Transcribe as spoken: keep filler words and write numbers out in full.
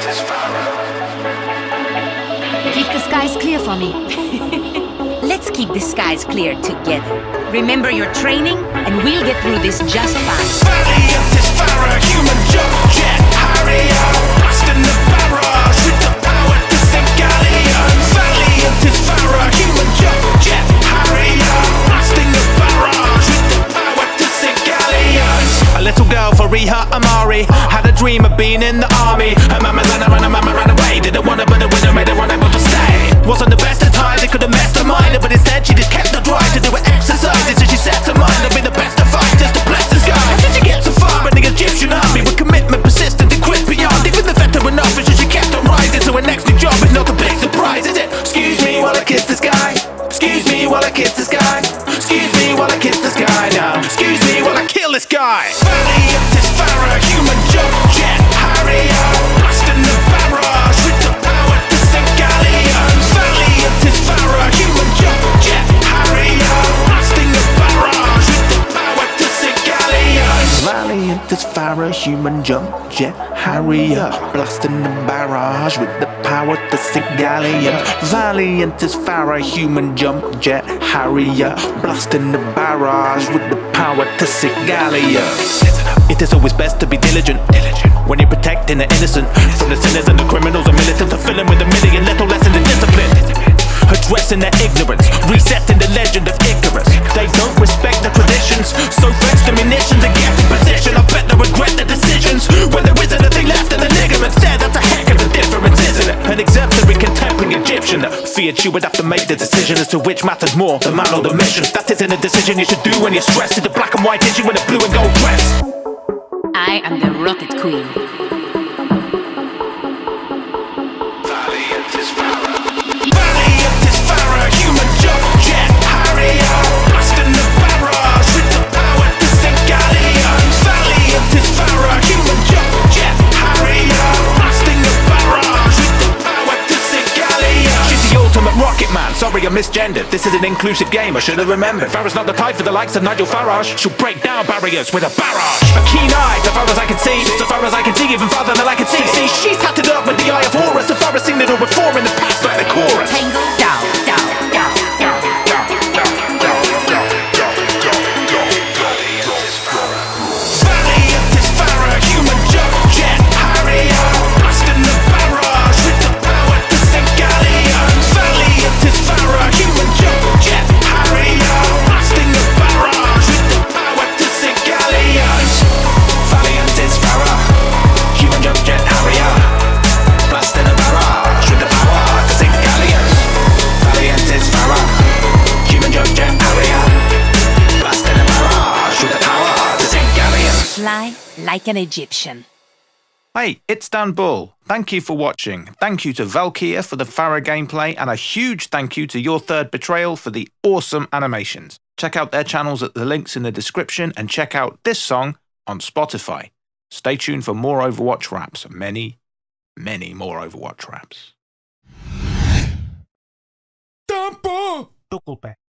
Keep the skies clear for me. Let's keep the skies clear together. Remember your training, and we'll get through this just fine. Valiant is Farah, human jump jet, Harrier, blasting the barrage with the power to sink galleons. Valiant is Farah, human jump jet, Harrier, blasting the barrage with the power to sink galleons. A little girl, Fariha Amari, had a dream of being in the army. Her mama ran her, her mama ran away. Didn't want her, but the winner made her unable to stay. Wasn't the best of times, it could have messed her mind, but instead she just kept her drive to do her exercises. And she set her mind to be the best of fighters, to bless the sky. How did she get so far in the Egyptian army? With commitment, persistent and quick beyond. Even the veteran officer, she kept on rising. So her next new job is not a big surprise, is it? Excuse me while I kiss the sky. Excuse me while I kiss the sky. Excuse me while I kiss the sky now. Excuse me while I kill this guy. Valiant is Farah, human jump jet, Harrier, blasting the barrage with the power to sink galleons. Valiant is Farah, human jump jet, Harrier, blasting the barrage with the power to sink galleons. Valiant is Farah, human jump jet, Harrier, blasting the barrage with the power to sink galleons. Valiant is Farah, human jump jet, Harrier, blasting the barrage with the power to sink galleons. It is always best to be diligent when you're protecting the innocent from the sinners and the criminals and militants, to fill in with a million little lessons in discipline, addressing their ignorance, resetting the legend of Icarus. They don't respect the traditions, so fetch the munitions and get in position. I bet they regret the decisions when there isn't a thing left in the ligaments. There, that's a heck of a difference, isn't it? An exemplary contemporary Egyptian that feared she would have to make the decision as to which matters more, the man or the mission. That isn't a decision you should do when you're stressed. It's a black and white issue in a blue and gold dress. I am the Rocket Queen. Valiant is Farah. Valiant is Farah, human jump jet, Harrier, blasting the barrage with the power to sink galleons. Valiant is Farah, human jump jet, Harrier, blasting the barrage with the power to sink galleons. She's the ultimate rocket man. Sorry, I misgendered. This is an inclusive game, I should have remembered. Farah's not the type for the likes of Nigel Farage. She'll break down barriers with a barrage. A keen eye, so far as I can see. So far as I can see, even farther than I can see. See, she's tatted up with the eye of Horus. So far as seen it all before in the past, like the chorus. Tango down, down, down, down, down, down, down, down, down, down. Valiant is Farah, human jump jet, Harrier, blasting the barrage with the power to sink galleons. Valiant is Farah, human jump jet, Harrier, blasting the barrage with the power to sink galleons. Valiant is Farah, human jump jet, Harrier, blasting the barrage with the power to sink galleons. Valiant is Farah, human jump jet, Harrier, blasting the barrage with the power to sink galleons. Fly like an Egyptian. Hey, it's Dan Bull. Thank you for watching. Thank you to Valkyria for the Farah gameplay, and a huge thank you to Your Third Betrayal for the awesome animations. Check out their channels at the links in the description, and check out this song on Spotify. Stay tuned for more Overwatch raps. Many, many more Overwatch raps. Tempo! Tu culpa.